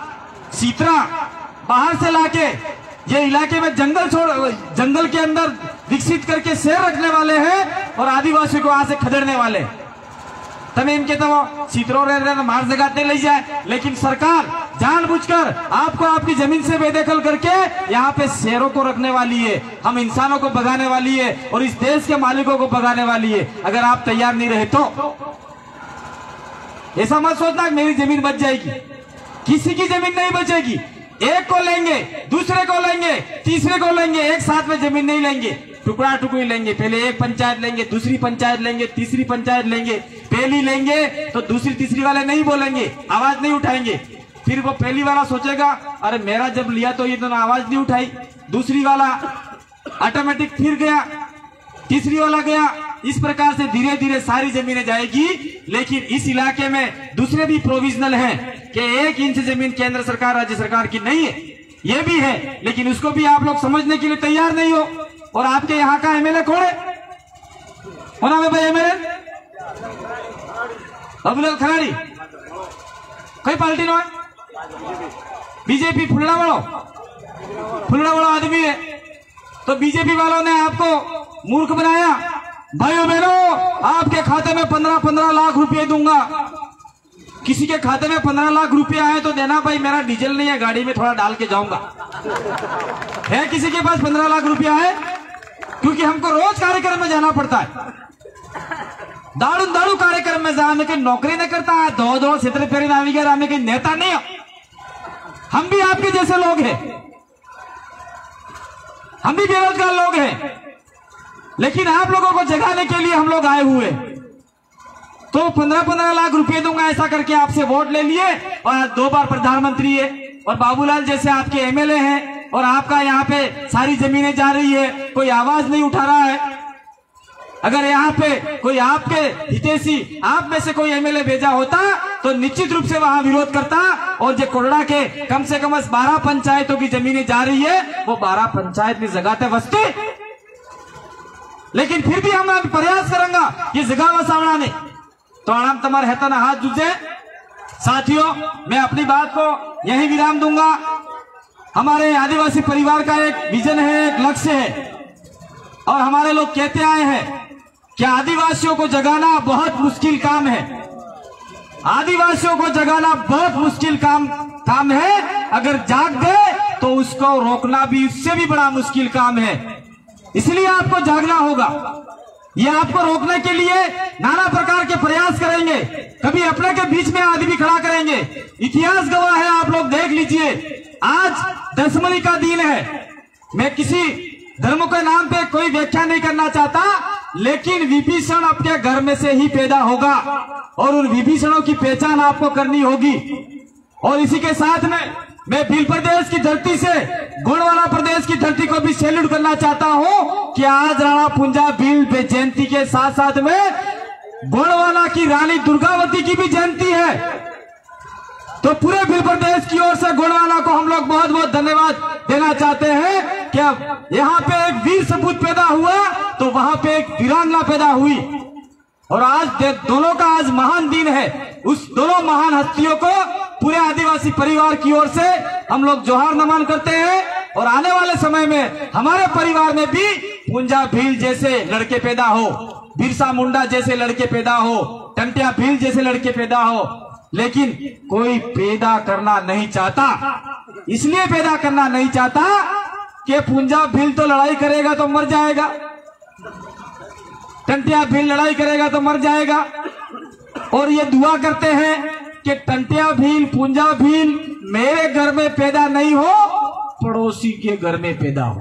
सीतरा बाहर से लाके ये इलाके में जंगल छोड़ जंगल के अंदर विकसित करके शेर रखने वाले हैं और आदिवासी को वहां से खदेड़ने वाले। तभी इनके तो सीतरो रह रहे मार जगाते ले जाए, लेकिन सरकार जानबूझकर आपको आपकी जमीन से बेदखल करके यहाँ पे शेरों को रखने वाली है, हम इंसानों को भगाने वाली है और इस देश के मालिकों को भगाने वाली है। अगर आप तैयार नहीं रहे तो ऐसा मत सोचना मेरी जमीन बच जाएगी, किसी की जमीन नहीं बचेगी। एक को लेंगे, दूसरे को लेंगे, तीसरे को लेंगे, एक साथ में जमीन नहीं लेंगे, टुकड़ा टुकड़ी लेंगे। पहले एक पंचायत लेंगे, दूसरी पंचायत लेंगे, तीसरी पंचायत लेंगे। पहली लेंगे तो दूसरी तीसरी वाले नहीं बोलेंगे, आवाज नहीं उठाएंगे। फिर वो पहली वाला सोचेगा अरे मेरा जब लिया तो ये तो आवाज नहीं उठाई, दूसरी वाला ऑटोमेटिक फिर गया, तीसरी वाला गया। इस प्रकार से धीरे धीरे सारी जमीनें जाएगी। लेकिन इस इलाके में दूसरे भी प्रोविजनल हैं कि एक इंच जमीन केंद्र सरकार राज्य सरकार की नहीं है, ये भी है, लेकिन उसको भी आप लोग समझने के लिए तैयार नहीं हो। और आपके यहाँ का एमएलए कौन है? होना है भाई एमएलए अबुल खराड़ी कई पार्टी नो है? बीजेपी फुलड़ा वालों फुलड़ा वालों आदमी है। तो बीजेपी वालों ने आपको मूर्ख बनाया। भाइयों बहनों, आपके खाते में पंद्रह पंद्रह लाख रुपए दूंगा। किसी के खाते में पंद्रह लाख रुपए आए तो देना भाई, मेरा डीजल नहीं है, गाड़ी में थोड़ा डाल के जाऊंगा। है किसी के पास पंद्रह लाख रुपया है? क्योंकि हमको रोज कार्यक्रम में जाना पड़ता है, दाड़ू दाड़ू कार्यक्रम में जाने की नौकरी नहीं करता है, दो दो सितर फेरी नाविगर आने के नेता नहीं हो। हम भी आपके जैसे लोग हैं, हम भी बेरोजगार लोग हैं, लेकिन आप लोगों को जगाने के लिए हम लोग आए हुए। तो पंद्रह पंद्रह लाख रुपए दूंगा ऐसा करके आपसे वोट ले लिए और आज दो बार प्रधानमंत्री है और बाबूलाल जैसे आपके एमएलए हैं और आपका यहाँ पे सारी जमीनें जा रही है, कोई आवाज नहीं उठा रहा है। अगर यहाँ पे कोई आपके हितैषी आप में से कोई एमएलए भेजा होता तो निश्चित रूप से वहां विरोध करता। और जो कोरड़ा के कम से कम बारह पंचायतों की जमीनें जा रही है वो बारह पंचायत में जगाते बसते, लेकिन फिर भी हम प्रयास करेंगे ये जगह वसावना नहीं तो आराम तुम्हारे हेतन हाथ जुजे। साथियों, मैं अपनी बात को यही विराम दूंगा। हमारे आदिवासी परिवार का एक विजन है, एक लक्ष्य है और हमारे लोग कहते आए हैं कि आदिवासियों को जगाना बहुत मुश्किल काम है। आदिवासियों को जगाना बहुत मुश्किल काम काम है। अगर जाग गए तो उसको रोकना भी उससे भी बड़ा मुश्किल काम है। इसलिए आपको जागना होगा। ये आपको रोकने के लिए नाना प्रकार के प्रयास करेंगे, कभी अपने के बीच में आदमी खड़ा करेंगे। इतिहास गवाह है, आप लोग देख लीजिए। आज दशमनी का दिन है। मैं किसी धर्म के नाम पे कोई व्याख्या नहीं करना चाहता, लेकिन विभीषण आपके घर में से ही पैदा होगा और उन विभीषणों की पहचान आपको करनी होगी। और इसी के साथ में मैं भील प्रदेश की धरती से गोंडवाना प्रदेश की धरती को भी सैल्यूट करना चाहता हूं कि आज राणा पुंजा भील जयंती के साथ साथ में गोंडवाना की रानी दुर्गावती की भी जयंती है। तो पूरे भील प्रदेश की ओर से गोंडवाना को हम लोग बहुत बहुत धन्यवाद देना चाहते हैं कि अब यहाँ पे एक वीर सपूत पैदा हुआ तो वहां पे एक वीरांगना पैदा हुई। और आज दोनों का आज महान दिन है। उस दोनों महान हस्तियों को पूरे आदिवासी परिवार की ओर से हम लोग जोहार नमन करते हैं। और आने वाले समय में हमारे परिवार में भी पुंजा भील जैसे लड़के पैदा हो, बिरसा मुंडा जैसे लड़के पैदा हो, टंटिया भील जैसे लड़के पैदा हो। लेकिन कोई पैदा करना नहीं चाहता। इसलिए पैदा करना नहीं चाहता कि पुंजा भील तो लड़ाई करेगा तो मर जाएगा, टंटिया भील लड़ाई करेगा तो मर जाएगा। और ये दुआ करते हैं कि टंटिया भील पुंजा भील मेरे घर में पैदा नहीं हो, पड़ोसी के घर में पैदा हो।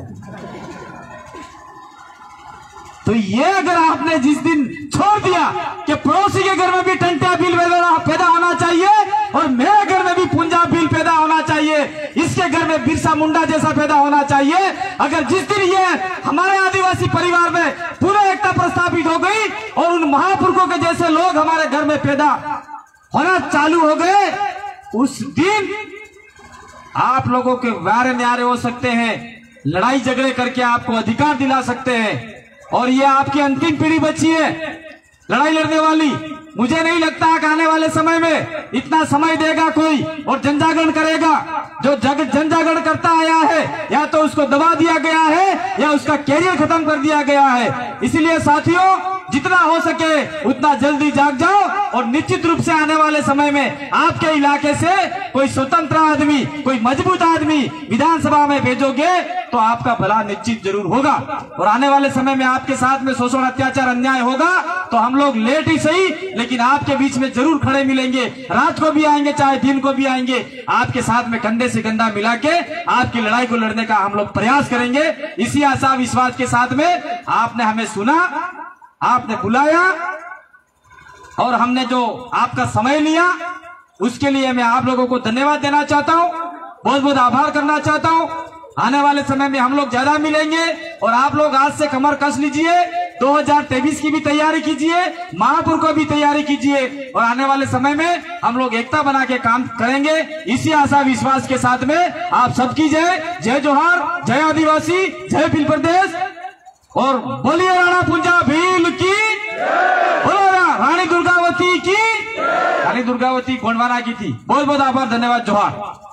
तो ये अगर आपने जिस दिन छोड़ दिया कि पड़ोसी के घर में भी टंटिया भील पैदा होना चाहिए और मेरे घर में भी पुंजा भील पैदा होना चाहिए, इसके घर में बिरसा मुंडा जैसा पैदा होना चाहिए, अगर जिस दिन ये हमारे आदिवासी परिवार में पूरे एकता प्रस्थापित हो गई और उन महापुरुषों के जैसे लोग हमारे घर में पैदा होना चालू हो गए, उस दिन आप लोगों के वारे न्यारे हो सकते हैं, लड़ाई झगड़े करके आपको अधिकार दिला सकते हैं। और ये आपकी अंतिम पीढ़ी बची है लड़ाई लड़ने वाली। मुझे नहीं लगता कि आने वाले समय में इतना समय देगा कोई और जनजागरण करेगा। जो जग जन जागरण करता आया है, या तो उसको दबा दिया गया है या उसका कैरियर खत्म कर दिया गया है। इसलिए साथियों, जितना हो सके उतना जल्दी जाग जाओ और निश्चित रूप से आने वाले समय में आपके इलाके से कोई स्वतंत्र आदमी, कोई मजबूत आदमी विधानसभा में भेजोगे तो आपका भला निश्चित जरूर होगा। और आने वाले समय में आपके साथ में शोषण, अत्याचार, अन्याय होगा तो हम लोग लेट ही सही लेकिन आपके बीच में जरूर खड़े मिलेंगे। रात को भी आएंगे, चाहे दिन को भी आएंगे, आपके साथ में कंधे से कंधा मिला के आपकी लड़ाई को लड़ने का हम लोग प्रयास करेंगे। इसी आशा विश्वास के साथ में आपने हमें सुना, आपने बुलाया और हमने जो आपका समय लिया उसके लिए मैं आप लोगों को धन्यवाद देना चाहता हूं, बहुत बहुत आभार करना चाहता हूं। आने वाले समय में हम लोग ज्यादा मिलेंगे और आप लोग आज से कमर कस लीजिए, दो हज़ार तेईस की भी तैयारी कीजिए, महापुर को भी तैयारी कीजिए और आने वाले समय में हम लोग एकता बना के काम करेंगे। इसी आशा विश्वास के साथ में आप सबकी जय, जय जोहार, जय आदिवासी, जय भील प्रदेश और बोलिए राणा पुंजा भील की, बोलो रानी दुर्गावती की, रानी दुर्गावती गोंडवाना की थी। बहुत बहुत आभार, धन्यवाद, जोहार।